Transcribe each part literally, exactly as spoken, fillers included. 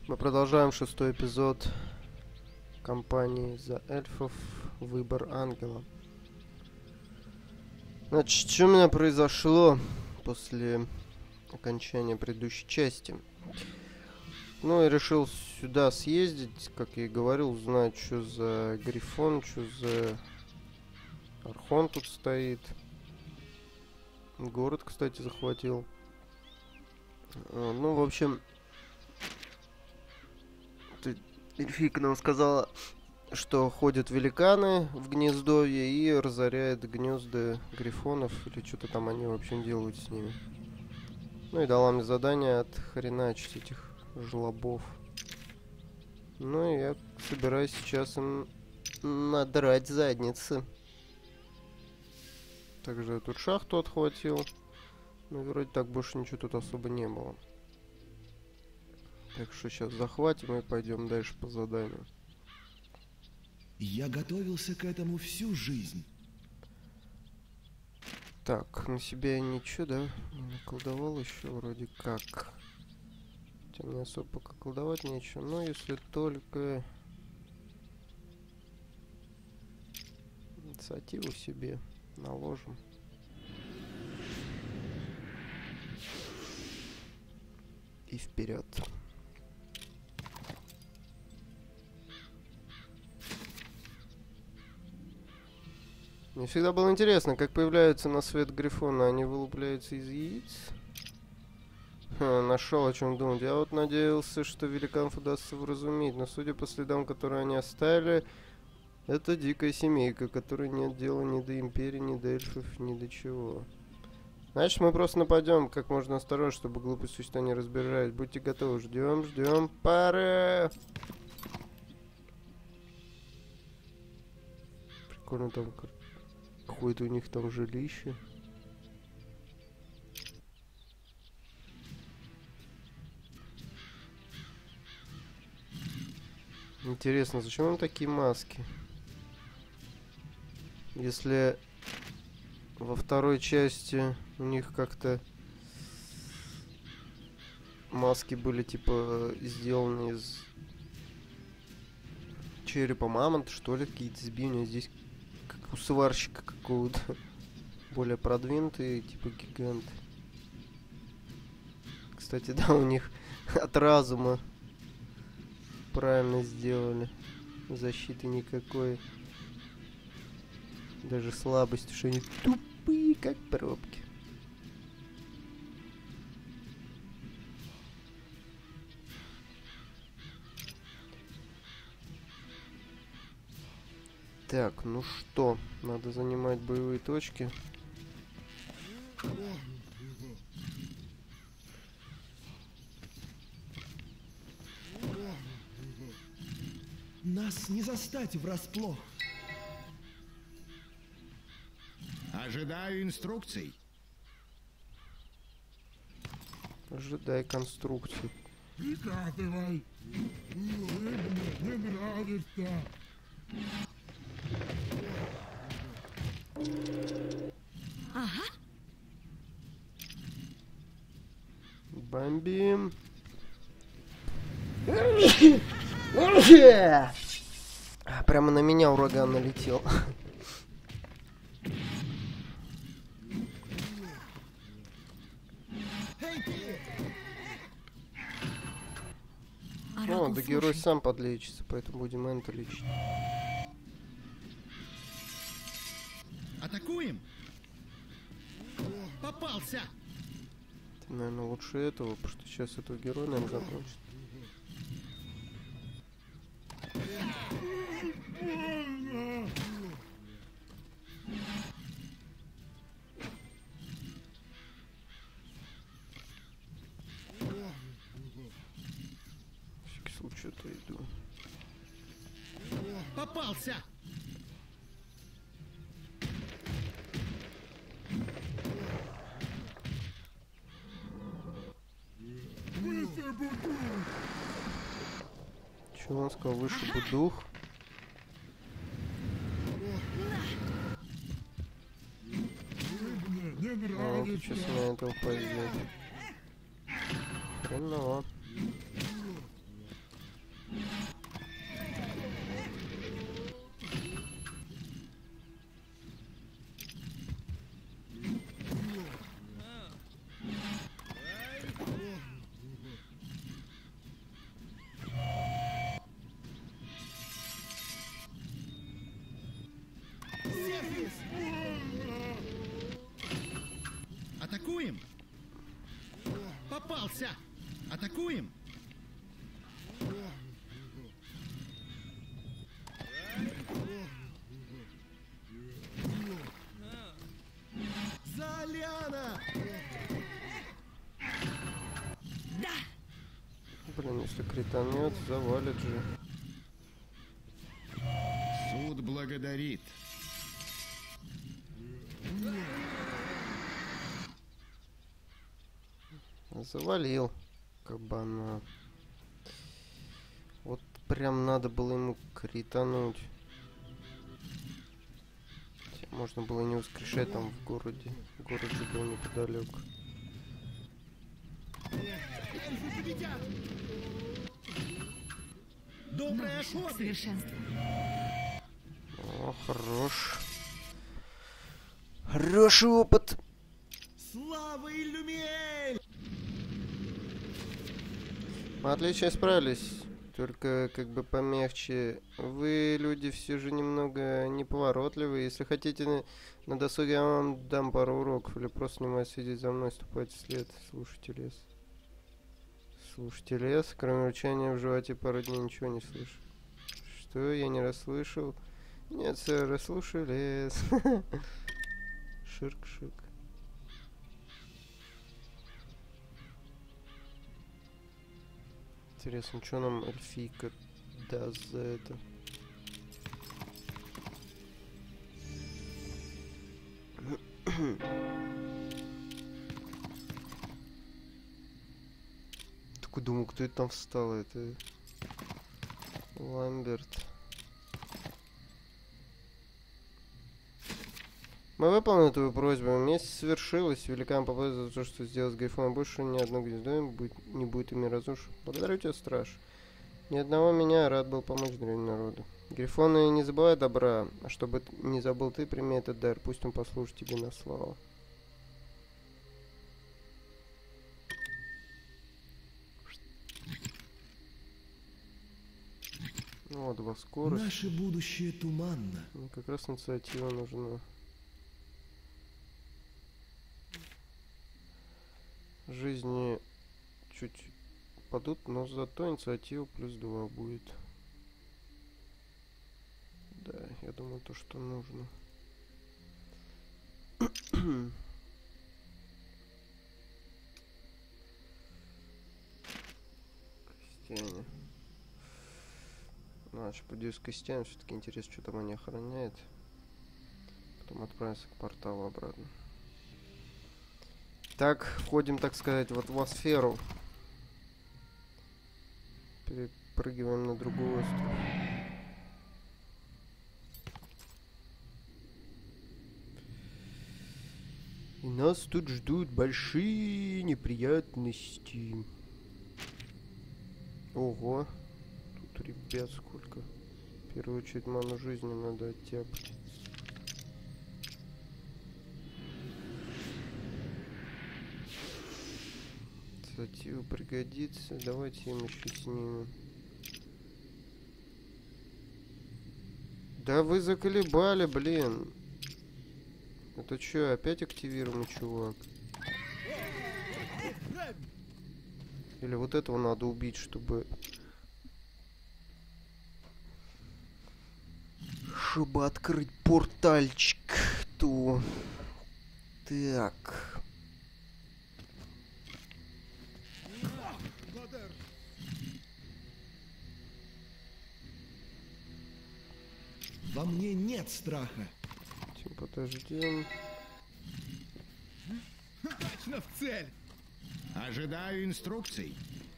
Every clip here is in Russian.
Мы продолжаем шестой эпизод кампании за эльфов. Выбор ангела. Значит, что у меня произошло после окончания предыдущей части? Ну, я решил сюда съездить, как я и говорил, узнать, что за грифон, что за архон тут стоит. Город, кстати, захватил. Ну, в общем, эльфийка нам сказала, что ходят великаны в гнездовье и разоряют гнезда грифонов, или что-то там они, в общем, делают с ними. Ну и дала мне задание отхреначить этих жлобов. Ну и я собираюсь сейчас им надрать задницы. Также я тут шахту отхватил. Ну, вроде так больше ничего тут особо не было. Так что сейчас захватим и пойдем дальше по заданию. Я готовился к этому всю жизнь. Так, на себя я ничего, да, не наколдовал еще вроде как. Хотя не особо пока колдовать нечего. Но если только инициативу себе наложим. И вперед. Мне всегда было интересно, как появляются на свет грифоны. Они вылупляются из яиц? Ха, нашел о чем думать. Я вот надеялся, что великанов удастся вразумить. Но судя по следам, которые они оставили, это дикая семейка, которой нет дела ни до империи, ни до эльфов, ни до чего. Значит, мы просто нападем как можно осторожнее, чтобы глупые существа не разбежались. Будьте готовы. Ждем, ждем. Пары! Прикольно там какое-то у них там жилище. Интересно, зачем им такие маски? Если во второй части у них как-то маски были типа сделаны из черепа мамонта, что ли, какие-то сбивания. Здесь как у сварщика какого-то. Более продвинутые, типа гиганты. Кстати, да, у них от разума правильно сделали. Защиты никакой. Даже слабость, что они тупые, как пробки. Так, ну что, надо занимать боевые точки. Нас не застать врасплох. Ожидаю инструкций. Ожидай конструкцию. Прикатывай. Не нравится. Ага. Бомбим. Прямо на меня ураган налетел. Ну, да герой сам подлечится, поэтому будем это лечить. Атакуем! Попался! Это, наверное, лучше этого, потому что сейчас этого героя, наверное, закончит. Всякий случай это иду. Попался! Чего он сказал? Вышибу дух. А, ты сейчас на этого пойдет. Хреново. Попался! Атакуем! Заляна! Блин, если кританет, завалит же. Суд благодарит. Завалил кабана. Вот прям надо было ему критануть. Можно было не воскрешать там в городе. Город же был неподалеку. Добрая Новый шаг охота! совершенства. О, хорош. Хороший опыт. Слава Иллюмиэль! Мы отлично справились. Только как бы помягче. Вы, люди, все же немного неповоротливые. Если хотите на, на досуге, я вам дам пару уроков. Или просто внимательно следить за мной, ступайте вслед. Слушайте лес. Слушайте лес. Кроме рычания в животе пару дней ничего не слышу. Что? Я не расслышал? Нет, сэр, расслушаю лес. Ширк-ширк. Интересно, что нам эльфийка даст за это? Такой думаю, кто это там встал? Это Ламберт. Мы выполнили твою просьбу. Месть свершилась. Великан попадает за то, что сделал с Грифоном. Больше ни одно гнездо будет, не будет ими разрушено. Благодарю тебя, страж. Ни одного меня рад был помочь древнему народу. Грифоны не забывай добра. А чтобы не забыл ты, прими этот дар. Пусть он послужит тебе на славу. Ну, два скорость. Наше будущее туманно. Мне как раз инициатива нужна. Жизни чуть падут, но зато инициатива плюс два будет. Да, я думаю, то, что нужно. Крестьяне. Значит, поделюсь с крестьянами. Все-таки интересно, что там они охраняют. Потом отправимся к порталу обратно. Так, входим, так сказать, в атмосферу. Перепрыгиваем на другой остров. И нас тут ждут большие неприятности. Ого. Тут ребят сколько. В первую очередь ману жизни надо оттяпать. Инициатива пригодится. Давайте им еще снимем. Да вы заколебали, блин. Это что, опять активируем, чувак? Или вот этого надо убить, чтобы... Чтобы открыть портальчик. То... Так... Во мне нет страха. Тем подождем. Точно в цель! Ожидаю инструкций.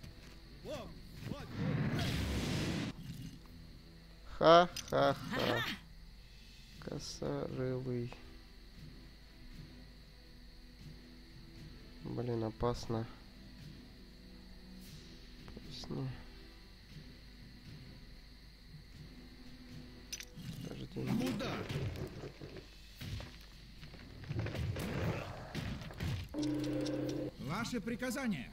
Ха-ха-ха. Косорылый. Блин, опасно. Опасно. Подожди. Куда? Ваше приказание.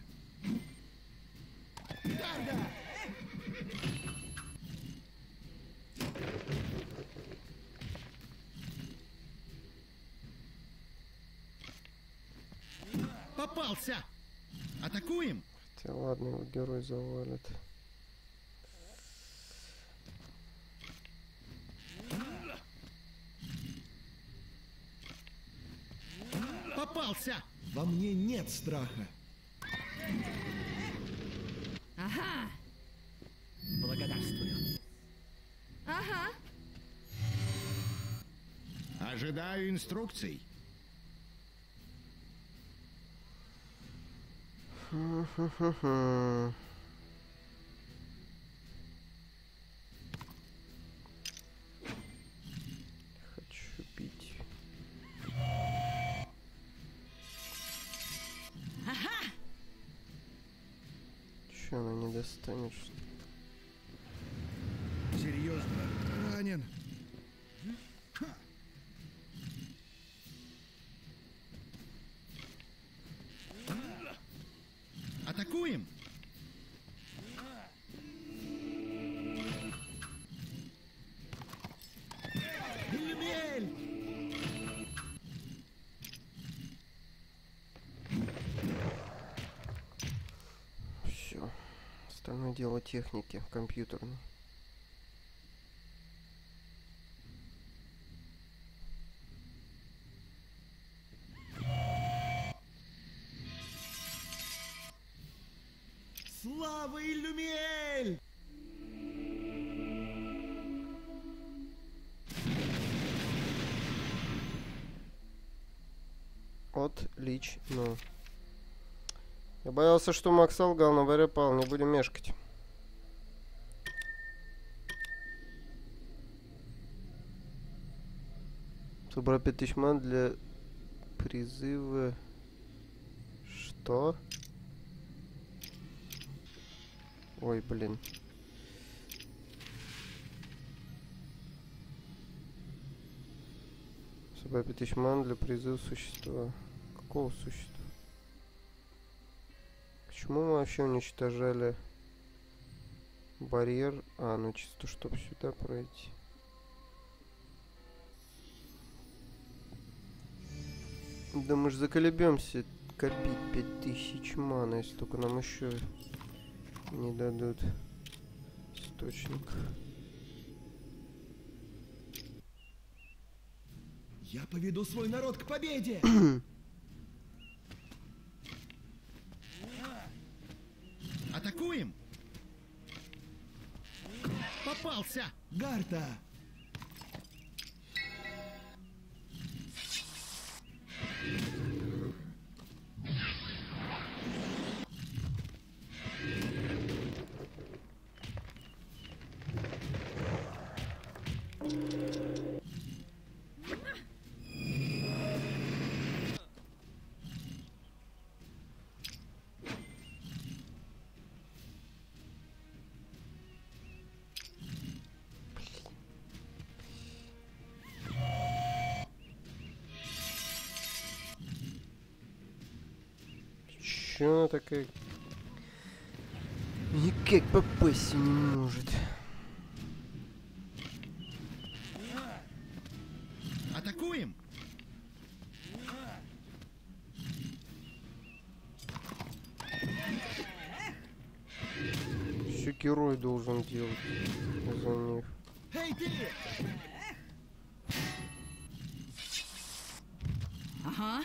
Попался! Атакуем! Хотя ладно, его герой завалит. Попался! Во мне нет страха. Ага. Благодарствую. Ага. Ожидаю инструкций. Хм-хм-хм-хм. Хочу пить. Чё, она не достанет, что ли? Серьезно, ранен. Атакуем! Люмиэль! Все. Остальное дело техники компьютерной. Слава Иллюмиэль! Отлично. Я боялся, что Макс солгал, но Варя пал. Не будем мешкать. Собрал пять тысяч ман для призыва. Что? Ой, блин. Собрал пять тысяч ман для призыва существа. Какого существа? Почему мы вообще уничтожали барьер? А, ну чисто, чтобы сюда пройти. Да мы же заколебемся копить пять тысяч мана, если только нам еще не дадут источник. Я поведу свой народ к победе! Атакуем! Попался! Гарта! Чё она такая? Никак попасть не может. Атакуем! Еще герой должен делать за них. Эй, ты! Ага.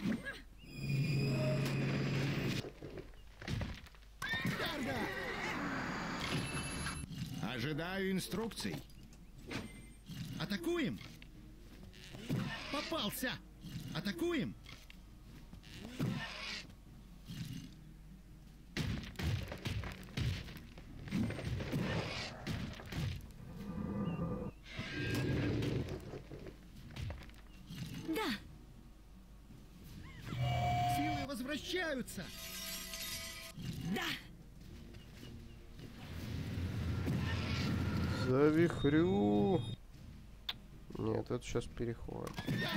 Ожидаю инструкций. Атакуем! Попался! Атакуем! Да. Силы возвращаются! Да. Завихрю. Нет, это сейчас перехват.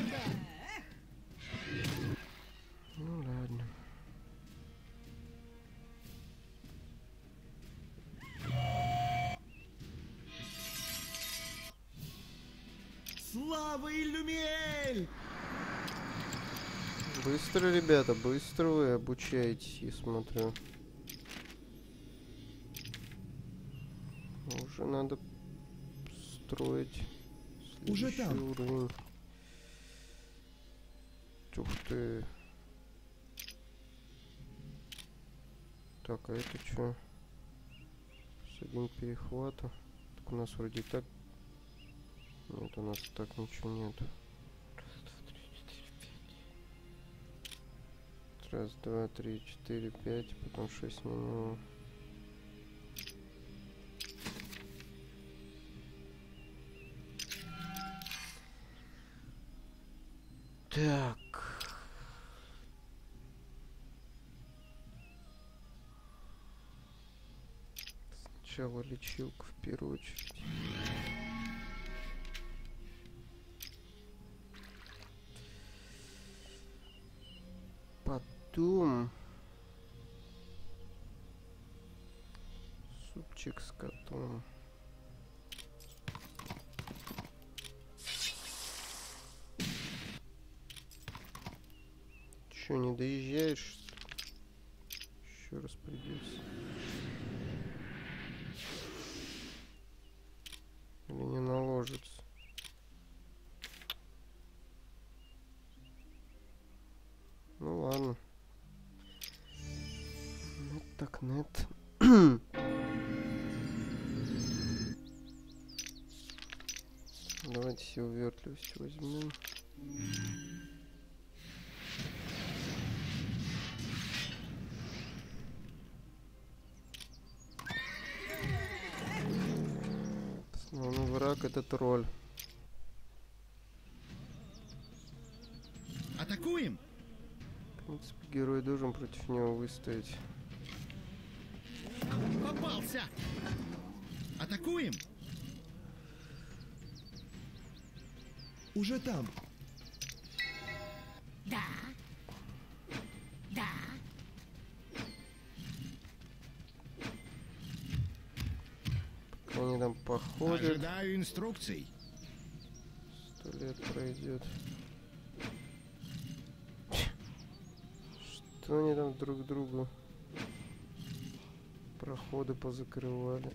Ну ладно. Слава Иллюмиэль! Быстро, ребята, быстро вы обучаетесь, я смотрю. Уже надо строить Уже следующий там. уровень. Ух ты. Так, а это что? С один перехвата. Так у нас вроде так. Нет, у нас так ничего нет. Раз, два, три, четыре, пять, потом шесть минимум. Так. Сначала лечилка в первую очередь. Потом супчик с котом. Чё, не доезжаешь? Еще раз придется. Или не наложится? Ну ладно. Нет так нет. Давайте все увертливость возьмем. Основной враг — это тролль. Атакуем! В принципе, герой должен против него выстоять. Попался! Атакуем! Уже там. Да. Да. Пока они там походят, Ожидаю инструкций. сто лет пройдет. Что они там друг другу проходы позакрывали?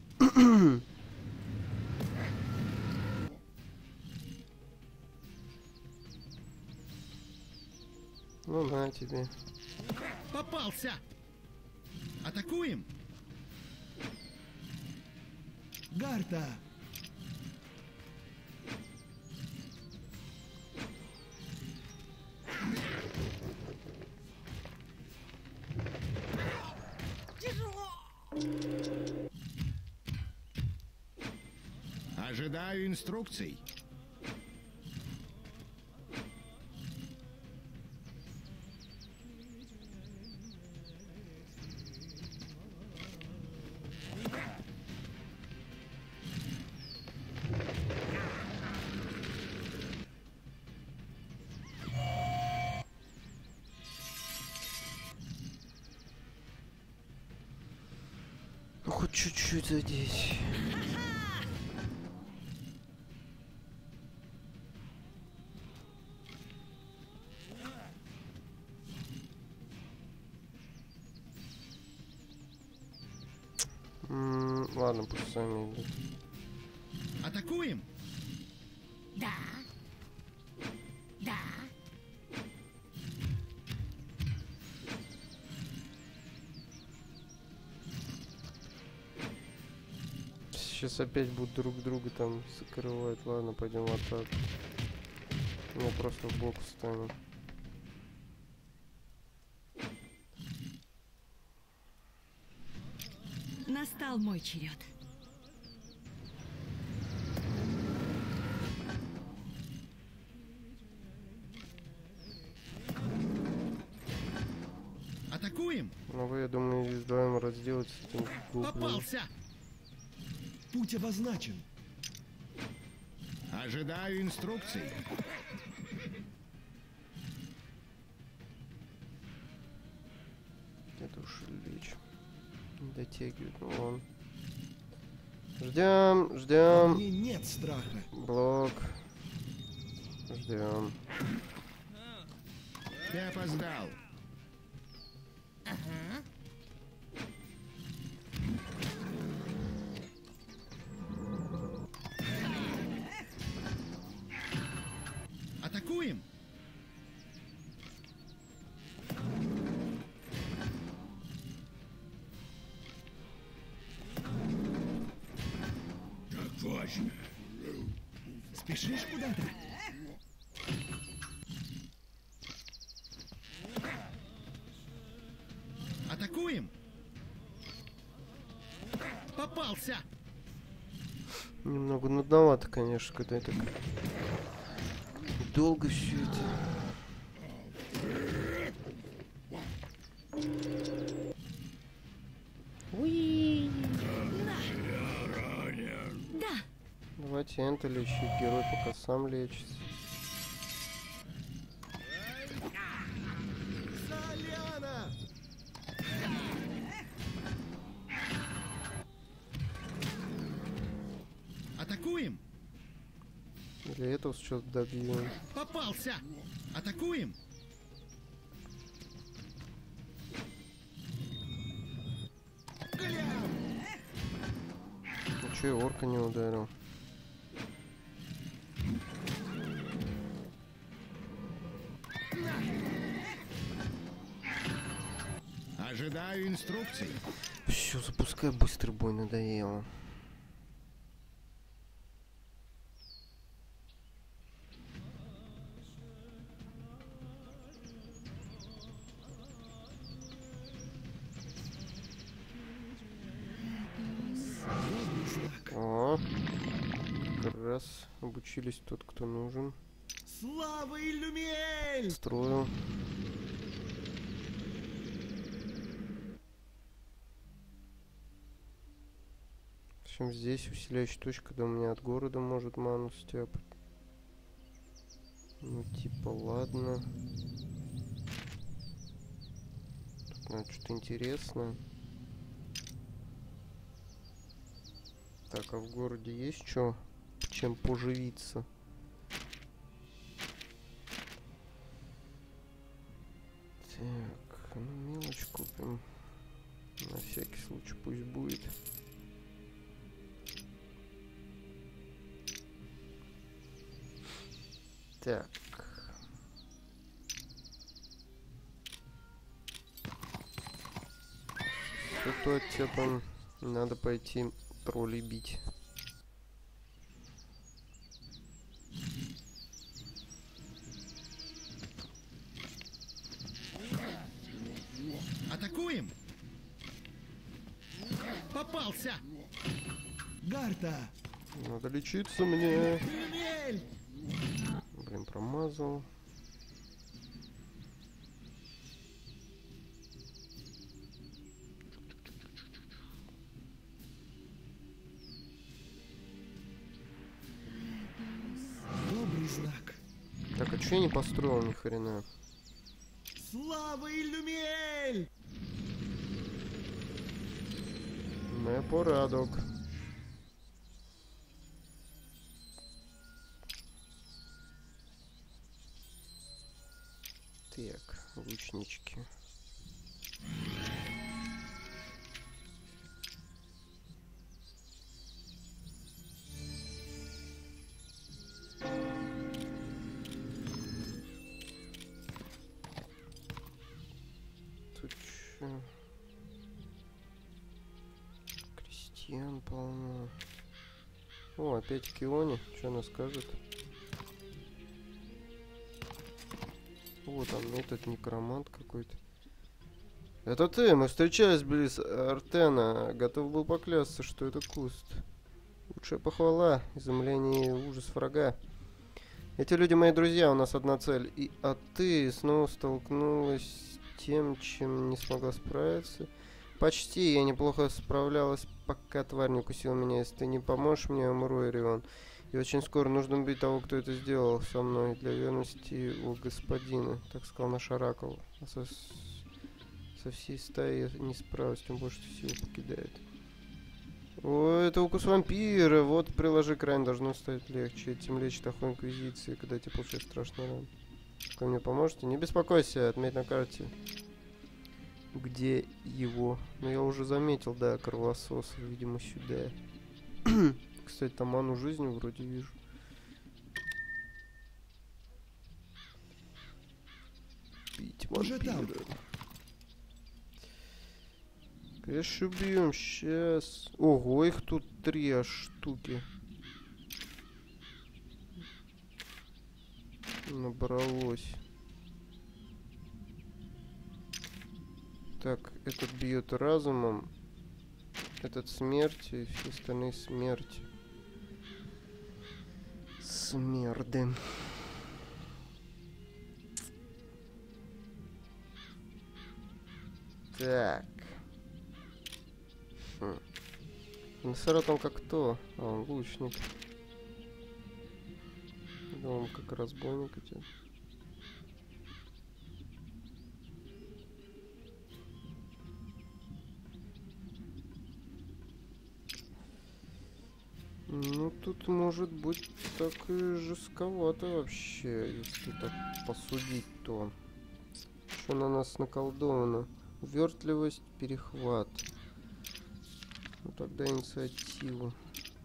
Ну на тебе. Попался! Атакуем! Гарта. Ожидаю инструкций. Ну хоть чуть-чуть задеть. М, ладно, пусть сами идут. Атакуем! Да. Да. Сейчас опять будут друг друга там закрывать. Ладно, пойдем в атаку. Мы просто в бок встанем. Настал мой черед. Атакуем! Ну вы, я думаю, не вдвоем разделать с этим гоблином. Попался! Путь обозначен. Ожидаю инструкций. Это уж лечь. Не дотягивает, ну ладно. Ждем, Во ждем. мне нет страха. Блок. Ждем. Ты опоздал. Атакуем! Так точно. Спешишь куда-то? Атакуем! Попался! Немного нудновато, конечно, когда это долго все это. Уи. Да. Давайте Энта лечить, герой пока сам лечится. Атакуем! Для этого что-то добьем. Попался! Атакуем! Ну че, орка не ударил? Ожидаю инструкций. Все, запускай быстрый бой, надоело. О, как раз обучились тот, кто нужен. Слава Иллюмиэль! Строил. В общем, здесь усиляющая точка, когда у меня от города может ману стяпать. Ну, типа, ладно. Тут надо что-то интересное. Так, а в городе есть что, чем поживиться? Так, ну мелочь купим. На всякий случай пусть будет. Так. Что-то типа надо пойти троллей бить. Атакуем! Попался! Гарта! Надо лечиться мне. Иллюмиэль! Блин, промазал. Добрый знак. Так, а че я не построил ни хрена? Слава Иллюмиэль! Не порадок. Так, лучнички. Тут чё? Крестьян полно. О, опять Киони. Что она скажет? Вот там этот некромант какой-то. Это ты, мы встречались близ Артена. Готов был поклясться, что это куст. Лучшая похвала, изумление и ужас врага. Эти люди мои друзья, у нас одна цель. И, а ты снова столкнулась с тем, чем не смогла справиться. Почти, я неплохо справлялась, пока тварь не укусила меня. Если ты не поможешь мне, я умру, Эрион. И очень скоро нужно убить того, кто это сделал со мной, для верности у господина, так сказал наш оракул. А со, со всей стаей я не справлюсь, тем больше сил покидает. О, это укус вампира, вот приложи край, должно стать легче. Этим лечит охоту инквизиции, когда тебе получаешь страшный ран. Вы мне поможете? Не беспокойся, отметь на карте, где его. Ну, я уже заметил, да, кровосос, видимо, сюда. Кстати, там ману жизни вроде вижу. убить Уже там. вампира. Конечно, убьем сейчас. Ого, их тут три аж штуки. Набралось. Так, этот бьет разумом. Этот смерть и все остальные смерти. Смерды. Так. Хм. Насара там как кто? А, он лучник. Да, он как разбойник идет. Ну, тут может быть так и жестковато вообще, если так посудить, то. Что на нас наколдовано? Увертливость, перехват. Ну, тогда инициативу.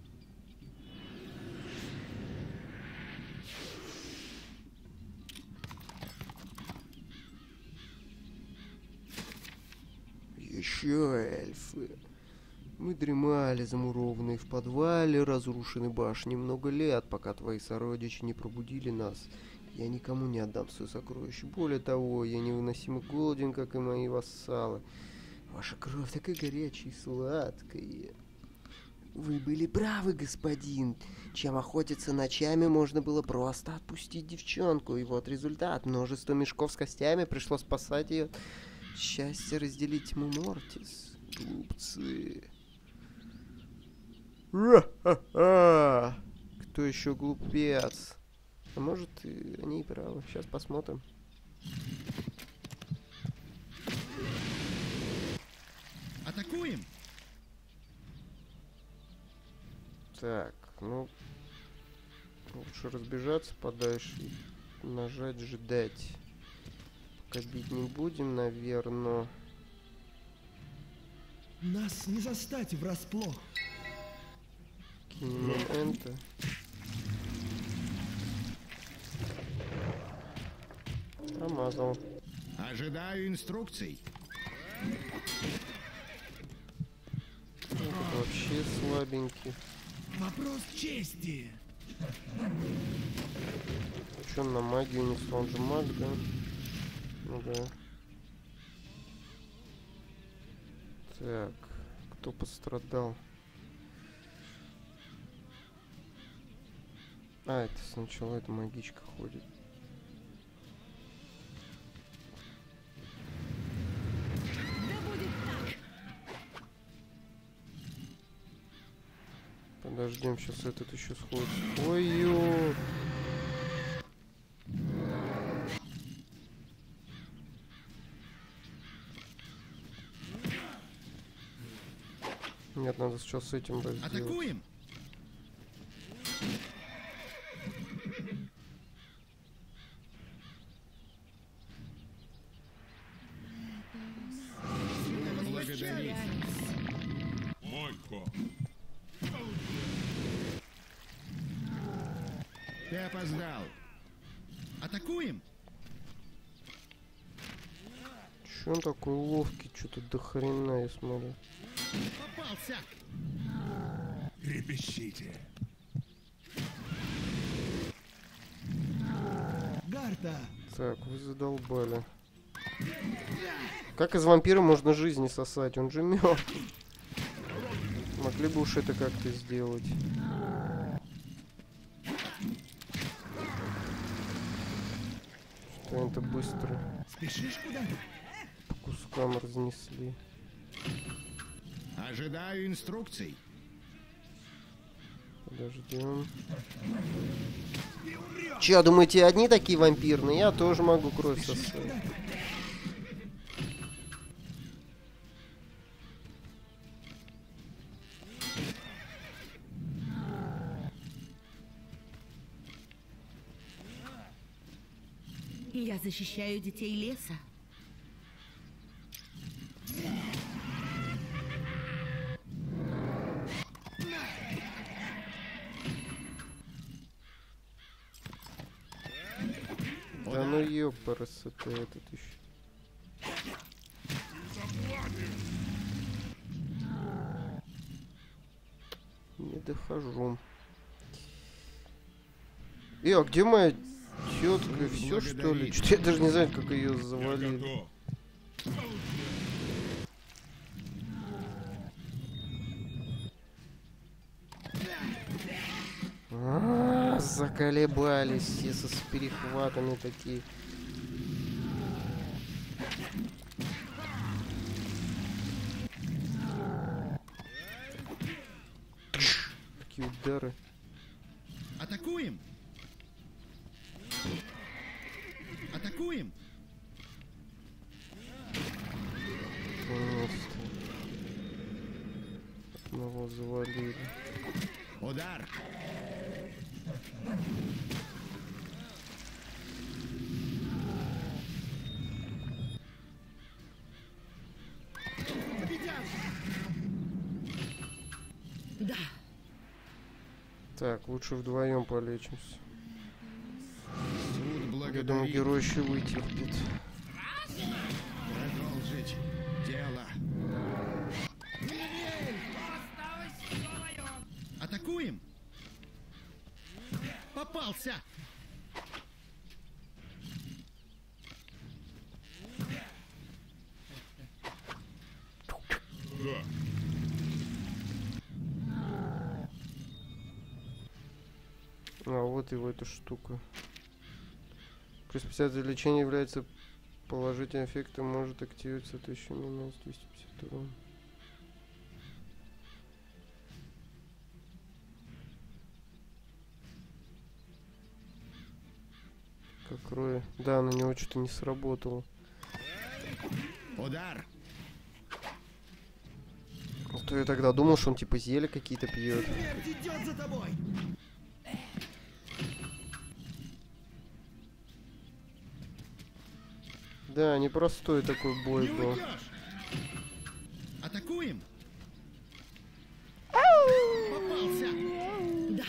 Еще эльфы. Мы дремали, замурованные в подвале разрушенной башни много лет, пока твои сородичи не пробудили нас. Я никому не отдам свое сокровище. Более того, я невыносимо голоден, как и мои вассалы. Ваша кровь такая горячая и сладкая. Вы были правы, господин. Чем охотиться ночами, можно было просто отпустить девчонку. И вот результат. Множество мешков с костями, пришлось спасать ее. Счастье разделить тьму Мортис. Глупцы. Ра-ха-ха! Кто еще глупец? А может, и они и правы. Сейчас посмотрим. Атакуем! Так, ну... Лучше разбежаться подальше и нажать ждать. Пока бить не будем, наверное. Нас не застать врасплох. Кинем энто. Промазал. Ожидаю инструкций. Этот вообще слабенький. Вопрос чести. Что он на магию не он же маг, да? Ну да. Так, кто пострадал? А, это сначала эта магичка ходит. Да будет так. Подождем, сейчас этот еще сходит. Ой-ё! Нет, надо сейчас с этим сделать. Атакуем! Благодарю. Майко. Ты опоздал. Атакуем! Че он такой ловкий? Что-то до хрена, я смотрю. Попался! Трепещите. Гарта. Так, вы задолбали. Как из вампира можно жизни сосать? Он же мертв. Могли бы уж это как-то сделать. Что это быстро Спешишь куда-то? по кускам разнесли. Ожидаю инструкций. Подождем. Че, думаете, одни такие вампирные? Я тоже могу кровь сосать. Я защищаю детей леса. Да ну ёпарасы-то этот еще. Не дохожу. И, а где моя тетка? Все что ли? Что-то я даже не знаю, как ее завалили. А-а-а, заколебались все со с перехватами такие. Такие удары. Атакуем! Атакуем! Наконец-то. Одного завалили. Удар! Да. Так, лучше вдвоем полечимся. Суд Я думаю, благодарит. герой еще вытерпит. Продолжить дело. Атакуем! Попался! А вот его эта штука. Плюс пятьдесят за лечение является положительным эффектом, может активировать соответствующий минус двести пятьдесят урон. Как Роя. Да, на него что-то не сработало. Удар! А то я тогда думал, что он типа зелья какие-то пьет. Смерть идет за тобой! Да, непростой такой бой Не был. уйдешь! Атакуем! Попался! Да.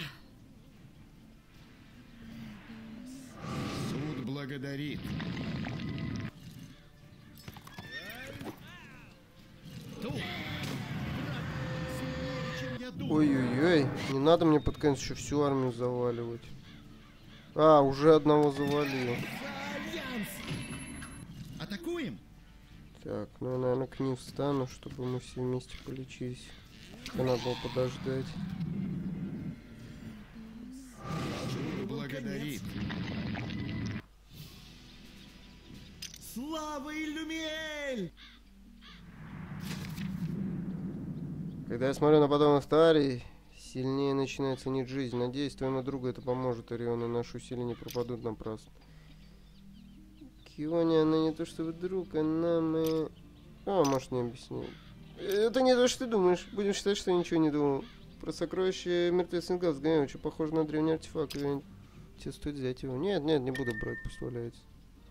Суд благодарит. Ту! Враг сильнее, чем я думал. Ой-ой-ой, не надо мне под конец еще всю армию заваливать. А, уже одного завалил. За альянс! Атакуем! Так, ну я, наверное, к ним встану, чтобы мы все вместе полечились. Это надо было подождать. Суд благодарит. Слава Иллюмиэль! Когда я смотрю на подобных тварей, сильнее начинаю ценить жизнь. Надеюсь, твоему другу это поможет, Орион, и наши усилия не пропадут напрасно. Киони, она не то чтобы друг, она мы... О, может, не объяснил. Это не то, что ты думаешь. Будем считать, что я ничего не думал. Про сокровище мертвецный глаз сгоняю, очень похоже на древний артефакт. И тебе стоит взять его. Нет, нет, не буду брать, пусть валяется.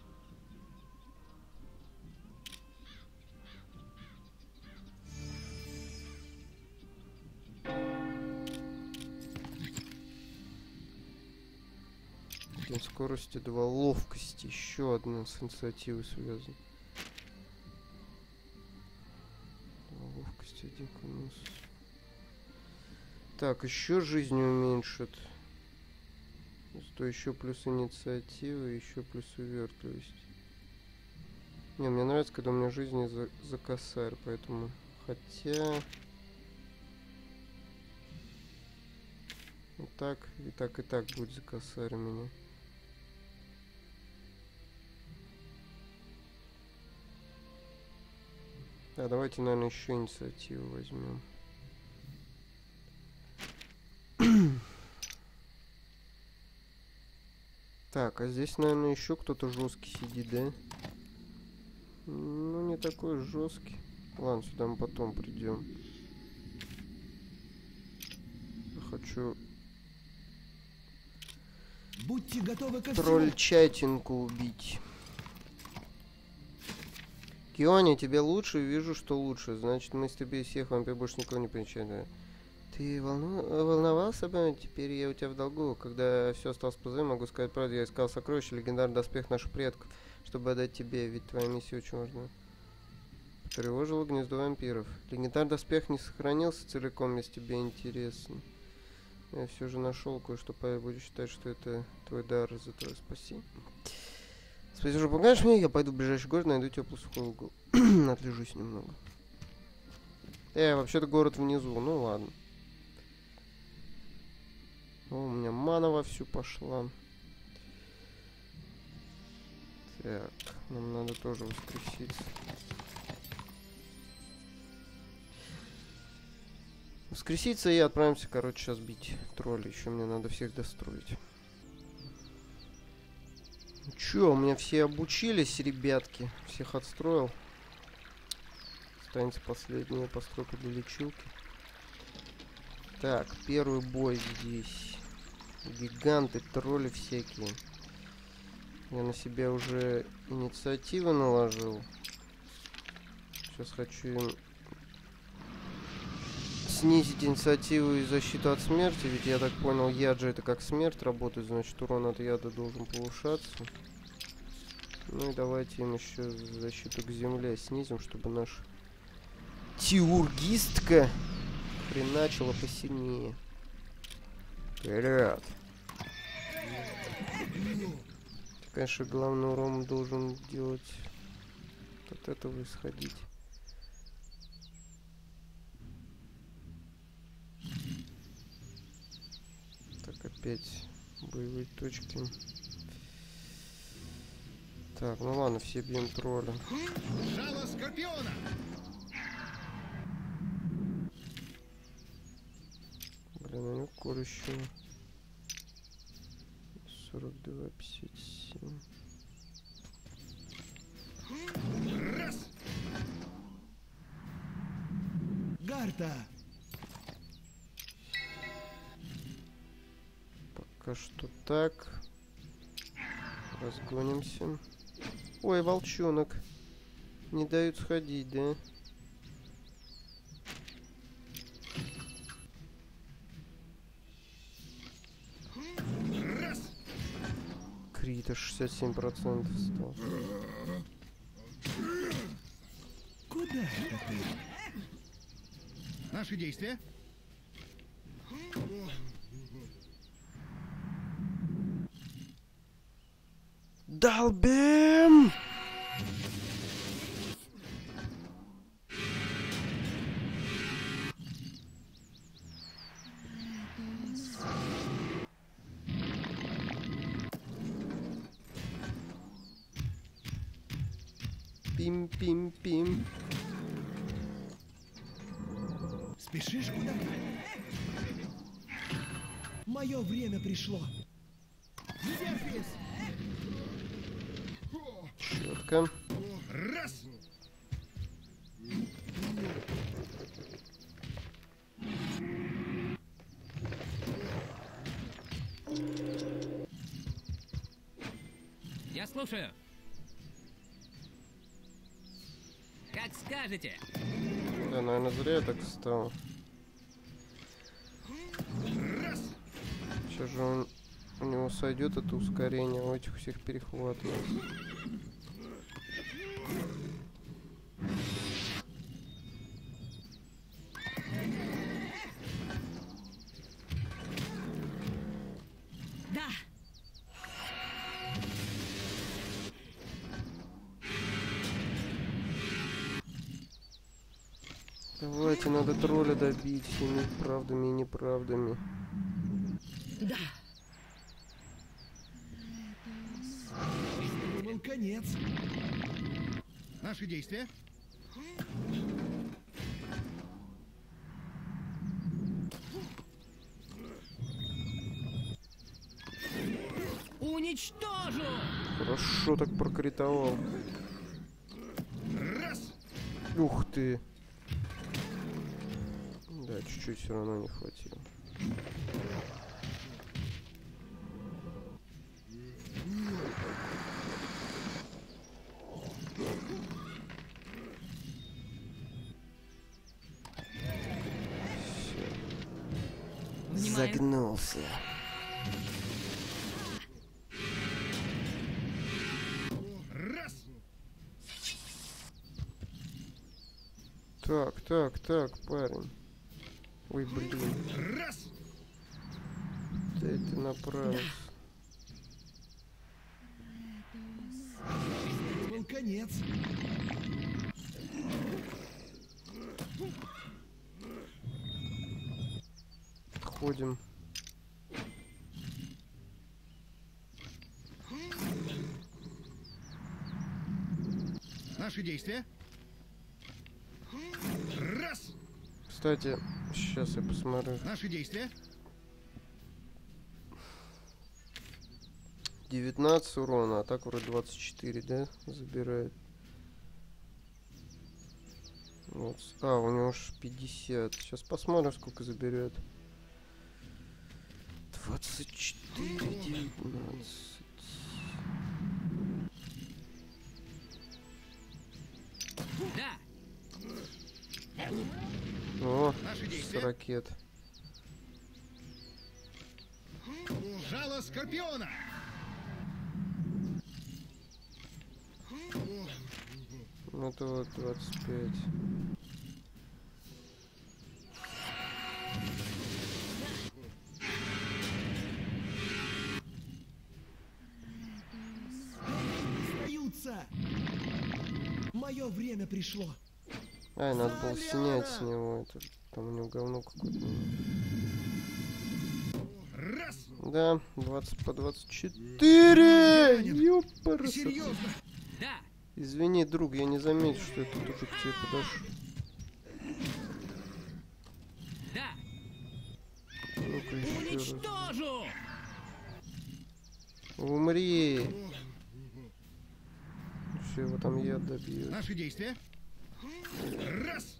Один скорости, два ловкости. Еще одна с инициативой связана. Два ловкости, один конус. Так, еще жизнь уменьшит. То еще плюс инициатива, еще плюс увертливость. Не, мне нравится, когда у меня жизни за, за косарь, поэтому... Хотя... Вот так, и так, и так будет за косарь у меня. Да, давайте, наверное, еще инициативу возьмем. Так, а здесь, наверное, еще кто-то жесткий сидит, да? Ну, не такой жесткий. Ладно, сюда мы потом придем. Я хочу Будьте готовы ко всему! тролль-чатинку убить. Киони, тебе лучше? Вижу, что лучше. Значит, мы с тобой всех вампир больше никого не примечаем. Да? Ты волну... волновался бы? Теперь я у тебя в долгу. Когда все осталось позади, могу сказать правду. Я искал сокровища, легендарный доспех наших предков, чтобы отдать тебе, ведь твоя миссия очень важна. Тревожило гнездо вампиров. Легендарный доспех не сохранился целиком, если тебе интересно. Я все же нашел кое-что, буду считать, что это твой дар за твое спасибо. Спасибо, что помогаешь мне. Я пойду в ближайший город, найду теплый сухой угол. Отлежусь немного. Э, вообще-то город внизу. Ну ладно. О, у меня мана вовсю пошла. Так, нам надо тоже воскреситься. Воскреситься и отправимся, короче, сейчас бить тролля. Еще мне надо всех достроить. Чё, у меня все обучились, ребятки. Всех отстроил. Останется последняя постройка для лечилки. Так, первый бой здесь. Гиганты, тролли всякие. Я на себя уже инициативы наложил. Сейчас хочу им снизить инициативу и защиту от смерти. Ведь я так понял, яд же это как смерть работает. Значит, урон от яда должен повышаться. Ну и давайте им еще защиту к земле снизим, чтобы наш теургистка хреначила посильнее. Вперед! Конечно, главный урон должен делать от этого исходить. Так, опять боевые точки. Так, ну ладно, все бьем тролля. Жало скорпиона! Блин, у него колющего. сорок два, пятьдесят семь. Раз! Гарта! Пока что так. Разгонимся. Ой, волчонок. Не дают сходить, да? Раз! Крита шестьдесят семь процентов стал. Куда это ты? Наши действия? Долбим! Пим-пим-пим. Спешишь куда-то? Мое время пришло. Зерфис! Четко. Раз! Я слушаю. Как скажете. Да, наверное, зря я так встал. Раз! Сейчас же он, у него сойдет это ускорение, у этих всех перехват у нас. Да. Давайте, надо тролля добить всеми правдами и неправдами. Да. Думал, конец. Наши действия? Уничтожу! Хорошо так прокритовал. Раз! Ух ты. Да, чуть-чуть все равно не хватило. Всё. Внимаю. Загнулся. Раз. Так, так, так, парень. Ой, блин. Раз. Да ты направился. Был конец. Ходим. Наши действия. Раз. Кстати, сейчас я посмотрю. Наши действия. девятнадцать урона, а так вроде двадцать четыре, да? Забирает. Вот. А, у него ж пятьдесят. Сейчас посмотрим, сколько заберет. двадцать четыре, девятнадцать. Да. О, Наши с действия. ракет. Жало Скорпиона. Ну это вот двадцать пять. Остаются. Мое время пришло. Ай, надо было снять с него это. Там у него говно какое-то. Раз. Да, двадцать по двадцать четыре. Ёпарасы. Серьезно. Да. Извини, друг, я не заметил, что я тут уже к тебе подошел. Да. Ну-ка еще раз. Уничтожу. Умри. Все, его там яд добьет. Наши действия. Раз.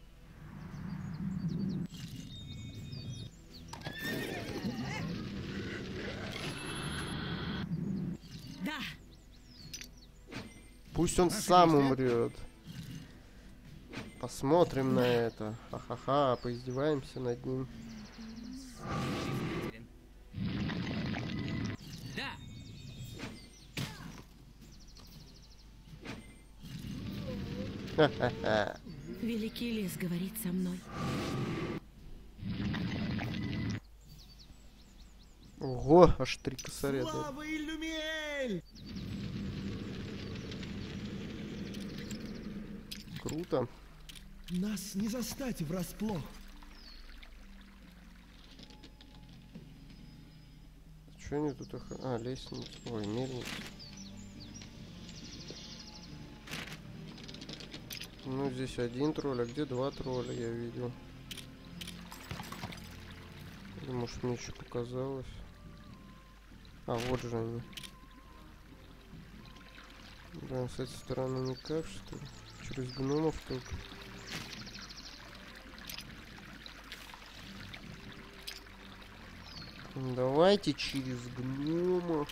Да. Пусть он Наши сам действия. умрет. Посмотрим на это. Ха-ха-ха, поиздеваемся над ним. Да. Ха-ха-ха. Великий лес говорит со мной. Ого, аж три косаря. Слава Иллюмиэль! Круто. Нас не застать врасплох. Что они тут охо... А, лестница. Ой, мельница. Ну, здесь один тролль, а где два тролля, я видел. Или, может, мне что показалось. А, вот же они. Да, с этой стороны никак, что ли? Через гномов только. Давайте через гномов.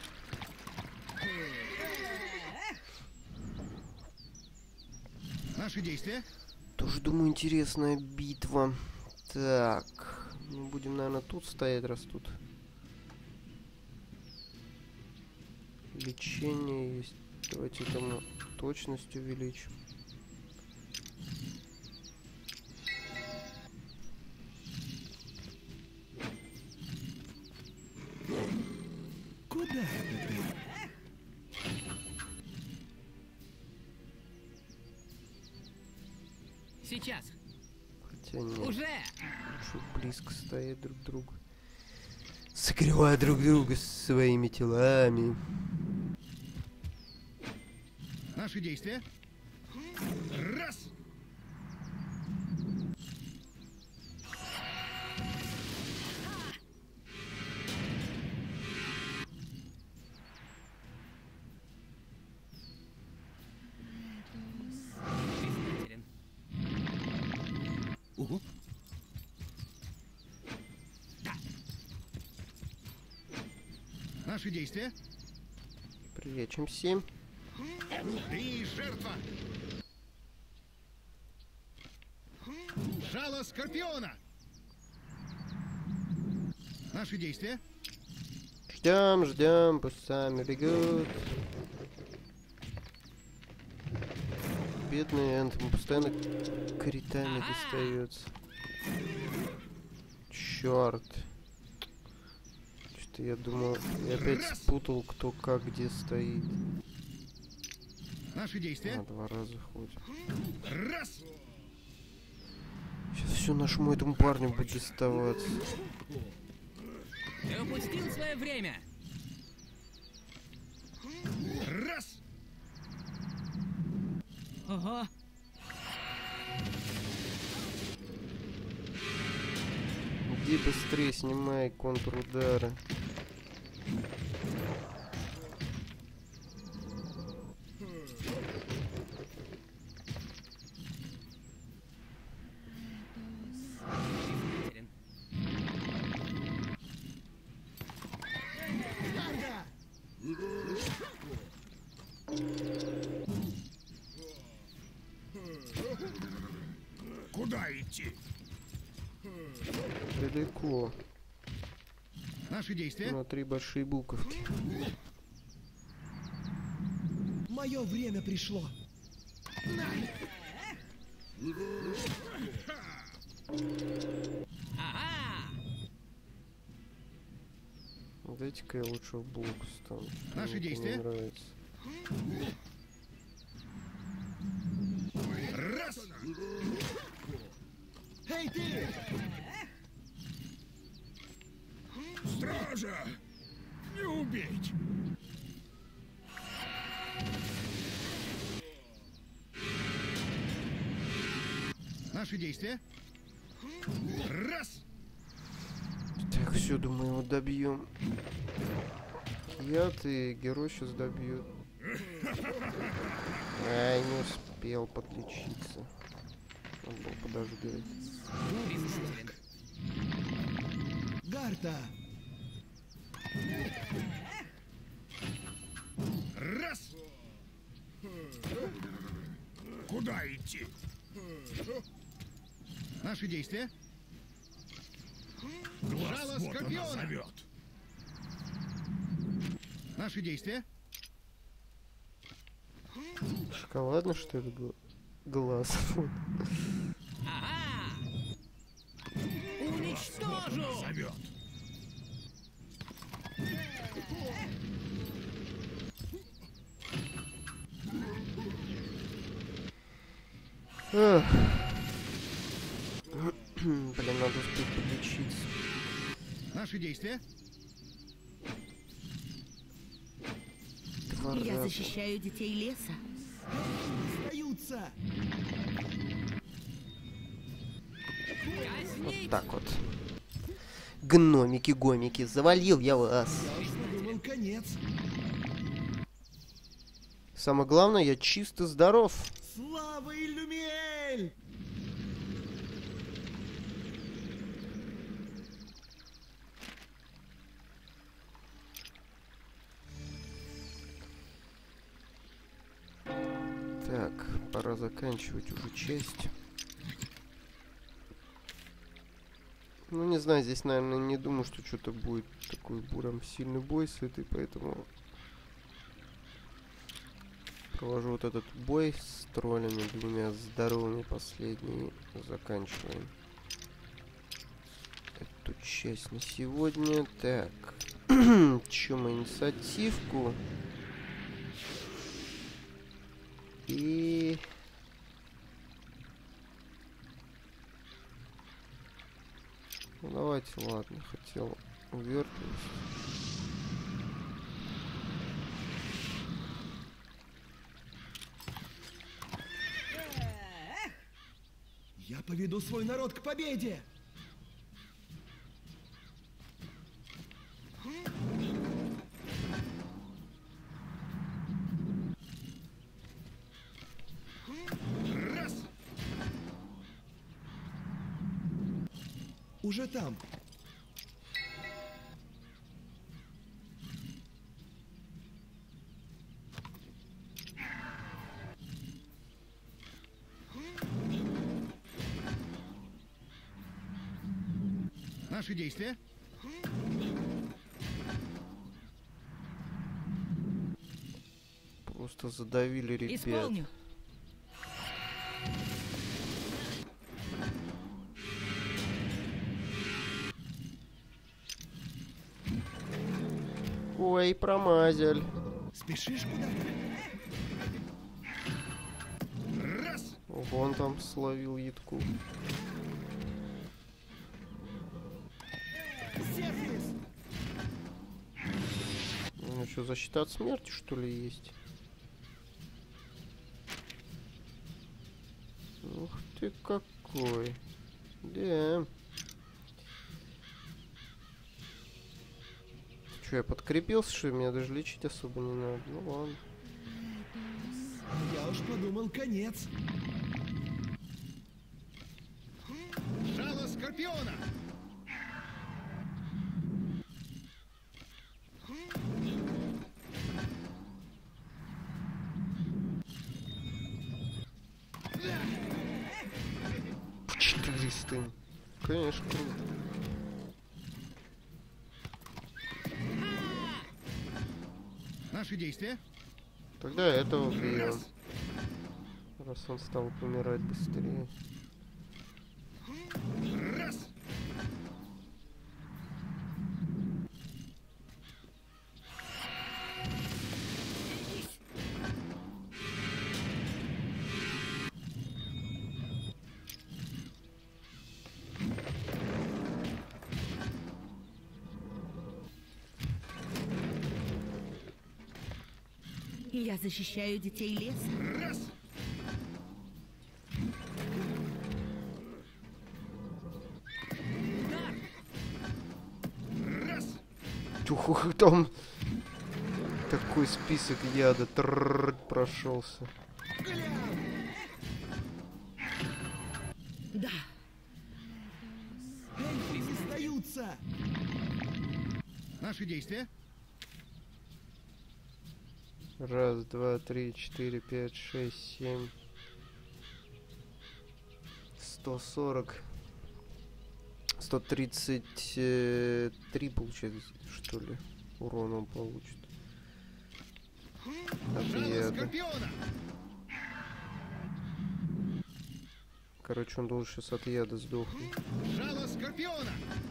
Наши действия. Тоже, думаю, интересная битва. Так. Ну, будем, наверное, тут стоять, раз тут лечение есть. Давайте там точность увеличим. Куда это ты? Сейчас. Хотя нет. Уже. Лучше близко стоять друг к другу. Согревая друг друга своими телами. Наши действия. Раз. Признателен. Ого. Наши действия. Прилечим семь. Ты жертва. Жало Скорпиона. Наши действия. Ждем, ждем, пусть сами бегут. Бедный Энтом постоянно критами достается. Черт. Что-то я думал, я опять спутал, кто как где стоит. Наши действия. На два раза ходит. Раз. Сейчас все нашему этому парню будет доставаться. Ты упустил свое время. Раз. Ого. Иди быстрее, снимай контрудары. Признателен. Гарда! Куда идти? Далеко. Наши действия. На три большие буковки. Мое время пришло. Ага. Дайте-ка я лучше в блок стану. что-то Наши мне это действия. не нравится. Раз. Эй, ты! Стража. Не убить. Наши действия. Раз. Так, все, думаю, его добьем. Я ты герой сейчас добьет. Ай, не успел подлечиться. Надо было подождать. Признателен. Гарда! Раз. Куда идти? Наши действия. Жало скорпиона. Наши действия. Шоколадно, что ли, был? Глаз. Ага. Уничтожу. Зовет. Эх. Блин, надо успеть подлечиться. Наши действия. Два Я раза. защищаю детей леса. Остаются! Вот Казнить. так вот. Гномики-гомики, завалил я вас. Я уж подумал, конец. Самое главное, я чисто здоров. Слава Иллюмиэль! Так, пора заканчивать уже часть. Ну, не знаю, здесь, наверное, не думаю, что что-то будет такой прям сильный бой с этой, поэтому провожу вот этот бой с троллями двумя здоровыми последними. Заканчиваем эту часть на сегодня. Так, чё мы инициативку? И... Ну, давайте, ладно, хотел увертываться. Я поведу свой народ к победе! Раз. Уже там. Наши действия. Просто задавили ребят. Исполню. Ой, промазаль. Спешишь куда-то? Раз. Вон там словил ядку. Сервис! У него что, защита от смерти, что ли, есть? Ух ты какой. Да. Че, я подкрепился, что ли? Меня даже лечить особо не надо. Ну ладно. Я уж подумал, конец. Жало Скорпиона. четыреста. Конечно, круто. Наши действия. Тогда этого убьем. Раз он стал помирать быстрее. Раз. Я защищаю детей леса. Раз. Раз. Ух, там такой список яда трррр, прошелся. Да. Эльфы не сдаются. Наши действия. Раз, два, три, четыре, пять, шесть, семь. Сто сорок. Сто тридцать три получается, что ли, урона он получит. От Жало яда. Скорпиона. Короче, он должен сейчас от яда сдохнуть. Жало Скорпиона.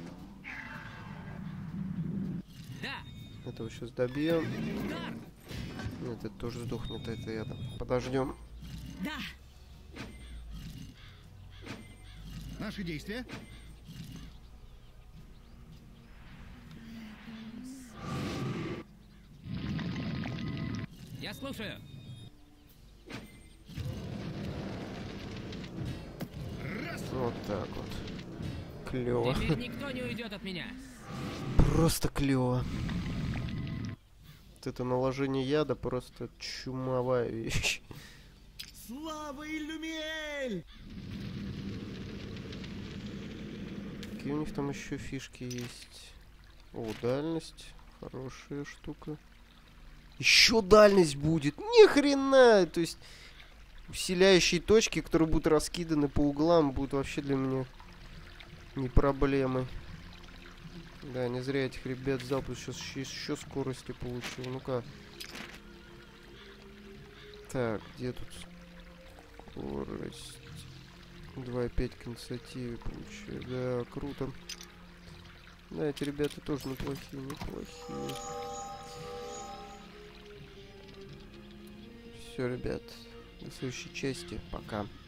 Да. Этого сейчас добьем. Удар. Нет, это тоже сдохнет, это яда. Подождем. Да. Наши действия. Я слушаю. Раз. Вот так вот. Клево. Теперь никто не уйдет от меня. Просто клево. Вот это наложение яда просто чумовая вещь. Слава Иллюмиэль! Какие у них там еще фишки есть? О, дальность. Хорошая штука. Еще дальность будет. Ни хрена! То есть усиляющие точки, которые будут раскиданы по углам, будут вообще для меня не проблемой. Да, не зря этих ребят залп. Сейчас еще, еще скорости получил. Ну-ка. Так, где тут скорость? два и пять к инициативе получаю. Да, круто. Да, эти ребята тоже неплохие, неплохие. Все, ребят. До следующей части. Пока.